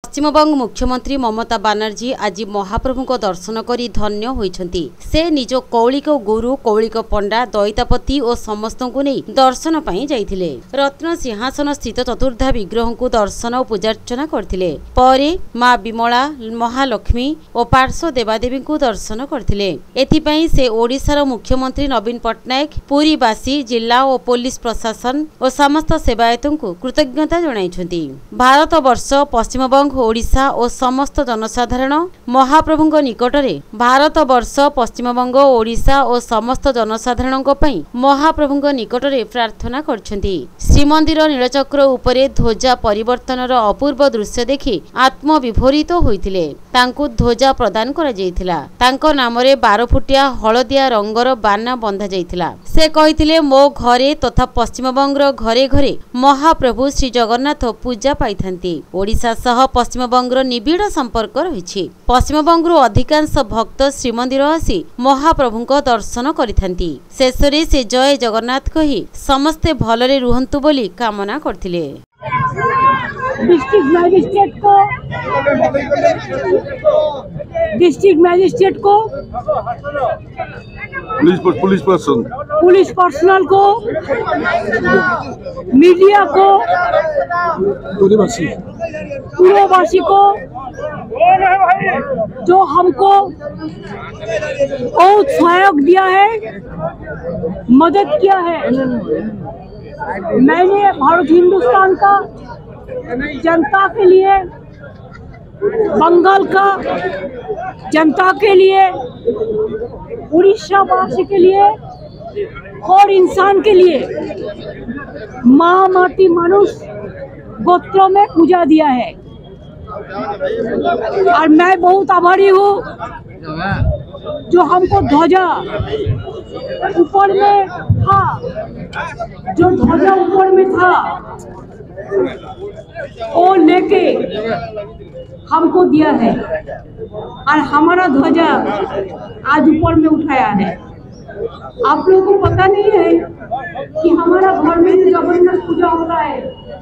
पश्चिमबंग मुख्यमंत्री ममता बानर्जी आज महाप्रभु को दर्शन करी धन्य होइछंती। से निज कौलिक गुरु कौलिक पंडा दैतापति और समस्त को नहीं दर्शन पाई जाइथिले। रत्न सिंहासन स्थित चतुर्धा विग्रह को दर्शन और पूजार्चना करथिले। परे मां विमला महालक्ष्मी और पार्श्व देवादेवी को दर्शन करथिले। एथिपई से ओडिशार मुख्यमंत्री नवीन पट्टनायक पुरीवासी जिला और पुलिस प्रशासन और समस्त सेवायतों को कृतज्ञता जणाइछंती। भारत वर्ष पश्चिमबंग ओडिशा और समस्त जनसाधारण महाप्रभु निकटरे भारत वर्ष पश्चिमबंग ओडिशा और समस्त जनसाधारण महाप्रभु निकटरे प्रार्थना करछंती। श्रीमंदिर नीलचक्र उपरे ध्वजा परिवर्तनर अपूर्व दृश्य देखि आत्मविभोरित होइथिले। तांकु ध्वजा प्रदान करा जाइथिला। तांको नामरे 12 फुटिया हलदिया रंगर बाना बंधा जाइथिला। से कहिथिले मो घरे तथा पश्चिमबंगर घरे घरे महाप्रभु श्री जगन्नाथ पूजा पाइथांती। ओडिशा सह पश्चिमबंगर निबिड़ संपर्क रही। पश्चिमबंगर अधिकांश भक्त श्रीमंदिर आसी महाप्रभुଙ୍କ दर्शन करिथांती। शेषरे से जय जगन्नाथ कही समस्ते भलरे रुहंतु बोली कामना करथिले। डिस्ट्रिक्ट मैजिस्ट्रेट को पुलिस पर्सनल को मीडिया को पूर्ववासी को जो हमको बहुत सहयोग दिया है, मदद किया है। मैंने भारत हिंदुस्तान का जनता के लिए, बंगाल का जनता के लिए, उड़ीसा वासी के लिए और इंसान के लिए माँ माटी मनुष्य गोत्रों में पूजा दिया है। और मैं बहुत आभारी हूँ जो हमको ध्वजा ऊपर में था, जो ध्वजा ऊपर में था वो लेके हमको दिया है और हमारा ध्वजा आज ऊपर में उठाया है। आप लोगों को पता नहीं है कि हमारा घर में जगन्नाथ पूजा होता है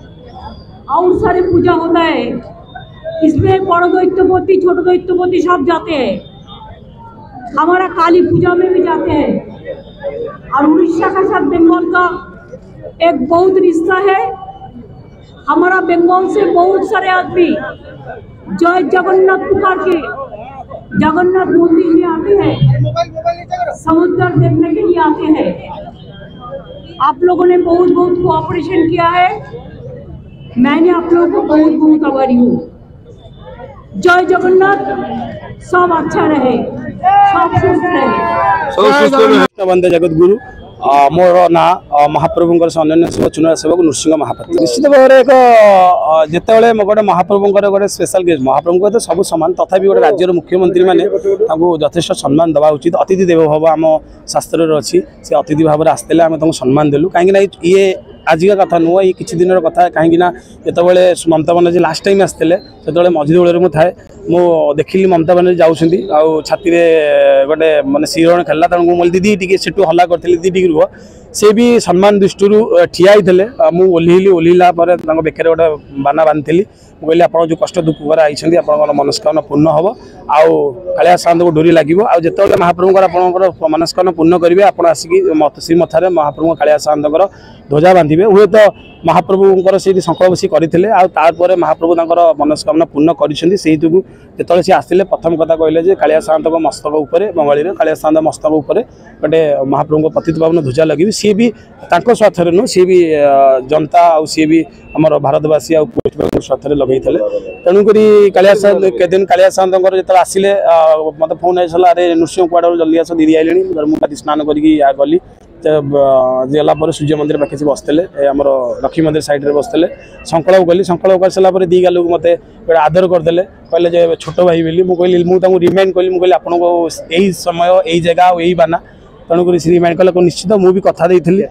और सारे पूजा होता है। इसमें बड़ दैत्यपति छोटे दैत्यपति सब जाते हैं। हमारा काली पूजा में भी जाते हैं। और उड़ीसा का साथ बंगाल का एक बहुत रिश्ता है। हमारा बंगाल से बहुत सारे आदमी जय जगन्नाथ पुकार के जगन्नाथ मंदिर में आते हैं, समुद्र देखने के लिए आते हैं। आप लोगों ने बहुत बहुत कोऑपरेशन किया है। मैंने आप लोगों को बहुत बहुत आभारी हूँ। जय जगन्नाथ, सब अच्छा रहे, सब सुस्त रहे। वंदे जगत गुरु मोर ना महाप्रभुंकर अन्य सेवक चुनाव सेवक नृसिंह महापात्र। निश्चित भाव में एक जिते गोटे महाप्रभुंकर गोटे स्पेशल गेस्ट महाप्रभु तो सब सामान तथापि गोटे राज्यर मुख्यमंत्री मैंने यथेष सम्मान देवा उचित। अतिथि देव भाव आम शास्त्र अच्छी से अतिथि भाव में आसते आम सम्मान देलु। कहीं ये आजिका कथा नुह ये किसी दिन कथा कहीं जितेबाला ममता बानर्जी लास्ट टाइम आसते से मझी दौड़ में थाए मु देखिली ममता बानर्जी जाऊँगी छाती गोटे मानने शिरण खेला तेणु मुझे दीदी टी से हल्ला करी दीदी रुह से भी सम्मान दृष्टि ठिया होते मुझे ओह्लैला बेकर गोटे बाना बांधि मुझे आप जो कष्ट दुख कर आई आप मनस्कामना पूर्ण हम आउ कालिया साहब को डोरी लगे जिते महाप्रभुंर आप मनस्कामना पूर्ण करेंगे आप आसिक श्रीमथार महाप्रभु कालिया साहब ध्वजा बांधे हुए तो महाप्रभुंर से संकल्प सी करते महाप्रभु मनस्कामना पूर्ण कर सी आसते प्रथम कथा कहले कालिया साहब मस्तक उपर बंगाली कालिया साहब मस्तक उपर गोटे महाप्रभु पतित पावन ध्वजा लगे सी भी स्वार्थ नुह सी भी जनता आउ सी भी आम भारतवासी आ स्वार्थ लगे तेणुक कालिया साहब केदिन कालिया साहब जो आसिले मत फोन आईला अरे नृसिंह कड़े जल्दी आस दीदी आइले मुझे स्नान करी गली गला सूर्य मंदिर पाखे बसते आम लक्ष्मी मंदिर सैड्रे बसते संकल्प कली संकल्प कर सारापर दी गाल मत आदर करदे कहले छोट भाई बोली मुझे रिमाइंड कली मुझे आपको यही समय यही जगह यही बाना तेणुक रिमाइंड कले निश्चित मुझे कथा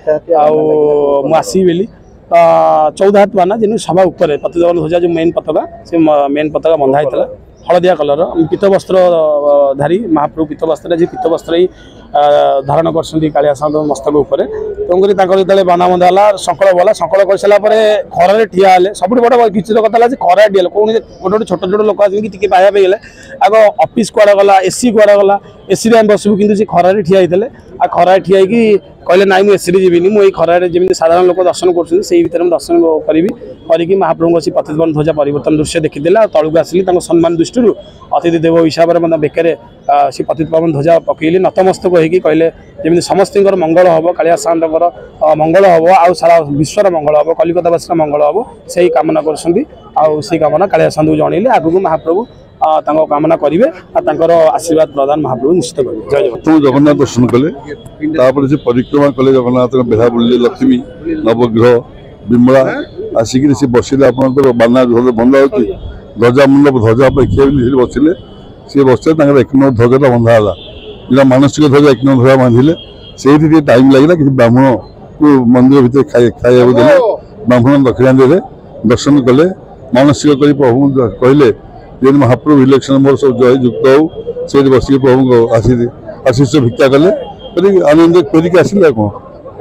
आसबी बोली 14 हाथ बाना जिन सभा उपर पतितपावन ध्वजा जो मेन पताका से मेन पताका बंधा होता हलदिया कलर पीत वस्त्र धारी महाप्रभु पीत वस्त्र पीत वस्त्र ही धारण कर मस्तक उपर तेणुक जो बाना बंधा है संकल बोला संकल कर सारापर खरारे ठिया हेले सब बड़ विचित्र कथा खरा ठिया कौन गोटे छोट छोट लोक आगे पाइबा गले आग ऑफिस कुआड़ा गला एसी कुआड़ा गला एसी आम बसबू कि खरारे ठिया होते आ खरारे ठिया कहले ना मुझे एसी जीविनी मुझे खरारे जमी साधारण लोक दर्शन कर दर्शन करी करके महाप्रभु से पतितवन ध्वजा परिवर्तन दृश्य देखीदे तलू आसिली सम्मान दृष्टि अतिथि देव हिसाब से बेकर से पतितवन ध्वजा पकईली नतमस्तक होगी कहले जमी समस्त मंगल हम कालिया सागर मंगल हम आउ सारा विश्वर मंगल हम कलिकतावासी मंगल हम से कामना कर कामना कालिया साधु जनइले आगू महाप्रभु कामना करेंगे आशीर्वाद प्रदान महाप्रभु निश्चित करेंगे। जय जगन्नाथ। जगन्नाथ दर्शन कले से परिक्रमा कले जगन्नाथ बेढ़ा बुले लक्ष्मी नवग्रह विमला आसिक बसिले आप बाना बंधा हो ध्वजा मंडप ध्वजा देखिए बसिले सी बसते एक नंबर ध्वजा बंधा है मानसिक ध्वजा एक नंबर ध्वजा बांधिले से टाइम लगे कि ब्राह्मण को मंदिर भर खाया देले ब्राह्मण दक्षिणा देले दर्शन कले मानसिक कर प्रभु कहले जे महाप्रभु इलेक्शन मोर सब जय युक्त हो से बस प्रभु को आशीष भिक्षा कले आनंद कर आसिले कौन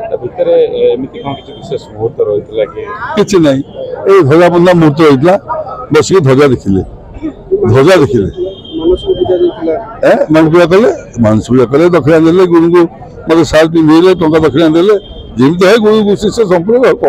किसी ना ये ध्वजा बंधा मुहूर्त रही बस ध्वजा देखिले मन पूजा कले मानस पूजा कले दक्षिणा देले गुरु को मतलब साल पिंधे टा दक्षिणा देले जमी है गुरु शिष्य संपर्क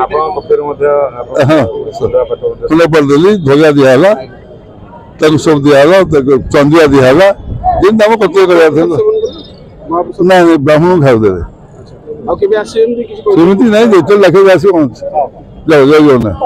हाँ देली ध्वजा दिहला सब दिहला चंदिया दिहला जमी आम कर्तव्य कर ना ब्राह्मण खाऊ देवे सेमती ना जो लखे आस जय जगन्नाथ।